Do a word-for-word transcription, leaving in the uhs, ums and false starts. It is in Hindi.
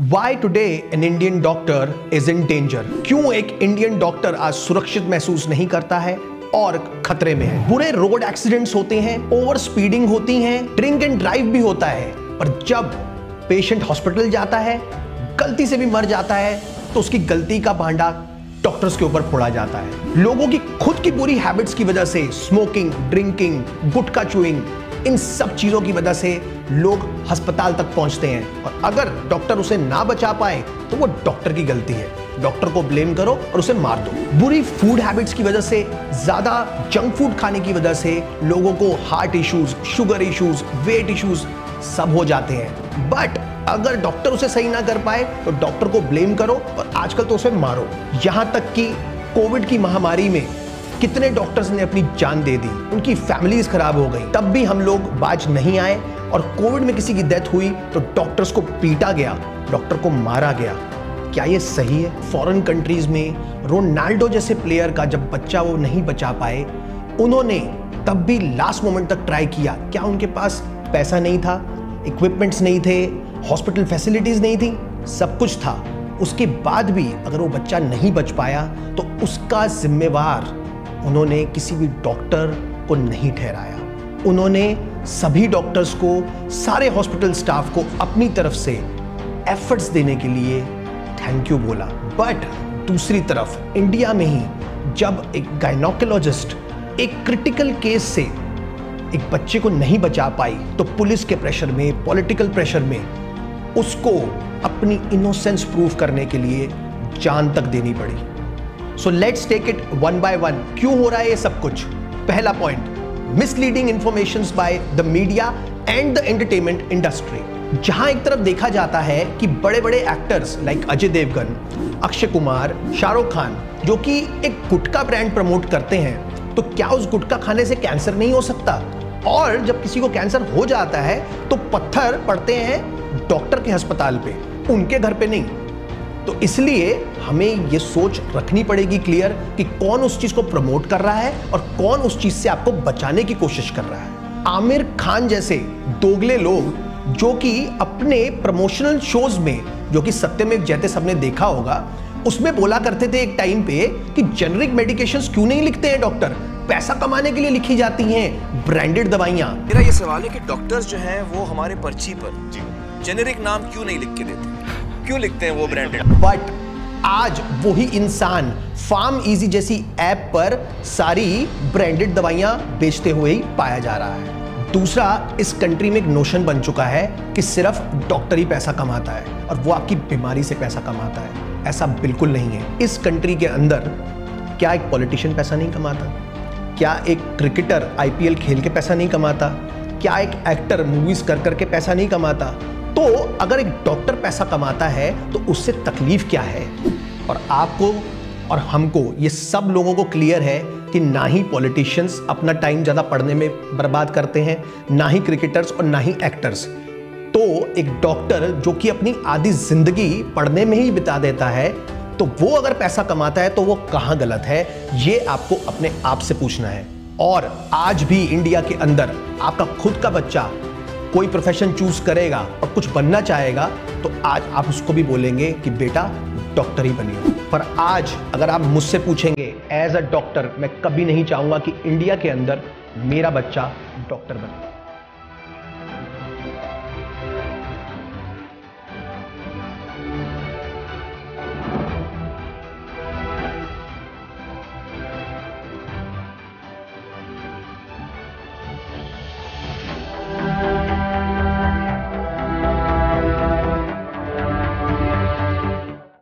Why today an Indian doctor is in danger? क्यों एक इंडियन डॉक्टर आज सुरक्षित महसूस नहीं करता है और खतरे में है? बुरे रोड एक्सीडेंट्स होते हैं, ओवर स्पीडिंग होती है, ड्रिंक एंड ड्राइव भी होता है, पर जब पेशेंट हॉस्पिटल जाता है, गलती से भी मर जाता है, तो उसकी गलती का भांडा डॉक्टर्स के ऊपर फोड़ा जाता है। लोगों की खुद की बुरी हैबिट्स की वजह से, स्मोकिंग, ड्रिंकिंग, गुटखा चूइंग, इन सब चीजों की वजह से लोग अस्पताल तक पहुंचते हैं, और अगर डॉक्टर उसे ना बचा पाए तो वो डॉक्टर की गलती है। डॉक्टर को ब्लेम करो और उसे मार दो। बुरी फूड हैबिट्स की वजह से, ज्यादा जंक फूड खाने की वजह से लोगों को heart issues, sugar issues, weight issues सब हो जाते हैं। बट अगर डॉक्टर उसे सही ना कर पाए तो डॉक्टर को ब्लेम करो और आजकल तो उसे मारो। यहां तक कि कोविड की महामारी में कितने डॉक्टर्स ने अपनी जान दे दी, उनकी फैमिलीज खराब हो गई, तब भी हम लोग बाज नहीं आए, और कोविड में किसी की डेथ हुई तो डॉक्टर्स को पीटा गया, डॉक्टर को मारा गया। क्या ये सही है? फॉरेन कंट्रीज में रोनाल्डो जैसे प्लेयर का जब बच्चा वो नहीं बचा पाए, उन्होंने तब भी लास्ट मोमेंट तक ट्राई किया। क्या उनके पास पैसा नहीं था, इक्विपमेंट्स नहीं थे, हॉस्पिटल फैसिलिटीज नहीं थी? सब कुछ था। उसके बाद भी अगर वो बच्चा नहीं बच पाया तो उसका जिम्मेवार उन्होंने किसी भी डॉक्टर को नहीं ठहराया। उन्होंने सभी डॉक्टर्स को, सारे हॉस्पिटल स्टाफ को अपनी तरफ से एफर्ट्स देने के लिए थैंक यू बोला। बट दूसरी तरफ इंडिया में ही जब एक गायनोकोलॉजिस्ट एक क्रिटिकल केस से एक बच्चे को नहीं बचा पाई तो पुलिस के प्रेशर में, पॉलिटिकल प्रेशर में उसको अपनी इनोसेंस प्रूव करने के लिए जान तक देनी पड़ी। So let's take it one by one. क्यों हो रहा है ये सब कुछ? पहला point, misleading informations by the media and the entertainment industry. जहां एक तरफ देखा जाता है कि बड़े बड़े एक्टर्स लाइक अजय देवगन, अक्षय कुमार, शाहरुख खान जो कि एक गुटखा ब्रांड प्रमोट करते हैं, तो क्या उस गुटखा खाने से कैंसर नहीं हो सकता? और जब किसी को कैंसर हो जाता है तो पत्थर पड़ते हैं डॉक्टर के अस्पताल पे, उनके घर पे नहीं। तो इसलिए हमें ये सोच रखनी पड़ेगी क्लियर कि कौन उस चीज को प्रमोट कर रहा है और कौन उस चीज से आपको बचाने की कोशिश कर रहा है। आमिर खान जैसे दोगले लोग जो कि अपने प्रमोशनल शोज में, जो कि सत्यमेव जयते सबने देखा होगा, उसमें बोला करते थे एक टाइम पे कि जेनरिक मेडिकेशंस क्यों नहीं लिखते हैं डॉक्टर, पैसा कमाने के लिए लिखी जाती हैं ब्रांडेड दवाइयां। मेरा ये सवाल है कि डॉक्टर्स जो हैं वो हमारे पर्ची पर जेनेरिक नाम क्यों नहीं लिख के देते, क्यों लिखते हैं वो ब्रांडेड? बट आज वही इंसान फार्म इजी जैसी ऐप पर सारी ब्रांडेड दवाइयां बेचते हुए ही पाया जा रहा है। दूसरा, इस कंट्री में एक नोशन बन चुका है कि सिर्फ डॉक्टर ही पैसा कमाता है और वो आपकी बीमारी से पैसा कमाता है। ऐसा बिल्कुल नहीं है। इस कंट्री के अंदर क्या एक पॉलिटिशियन पैसा नहीं कमाता? क्या एक क्रिकेटर आईपीएल खेल के पैसा नहीं कमाता? क्या एक एक्टर मूवीज कर करके पैसा नहीं कमाता? तो अगर एक डॉक्टर पैसा कमाता है तो उससे तकलीफ क्या है? और आपको और हमको, ये सब लोगों को क्लियर है कि ना ही पॉलिटिशियंस अपना टाइम ज़्यादा पढ़ने में बर्बाद करते हैं, ना ही क्रिकेटर्स और ना ही एक्टर्स। तो एक डॉक्टर जो कि अपनी आधी जिंदगी पढ़ने में ही बिता देता है, तो वो अगर पैसा कमाता है तो वो कहाँ गलत है? ये आपको अपने आप से पूछना है। और आज भी इंडिया के अंदर आपका खुद का बच्चा कोई प्रोफेशन चूज करेगा और कुछ बनना चाहेगा, तो आज आप उसको भी बोलेंगे कि बेटा डॉक्टर ही बनिए। पर आज अगर आप मुझसे पूछेंगे एज अ डॉक्टर, मैं कभी नहीं चाहूंगा कि इंडिया के अंदर मेरा बच्चा डॉक्टर बने।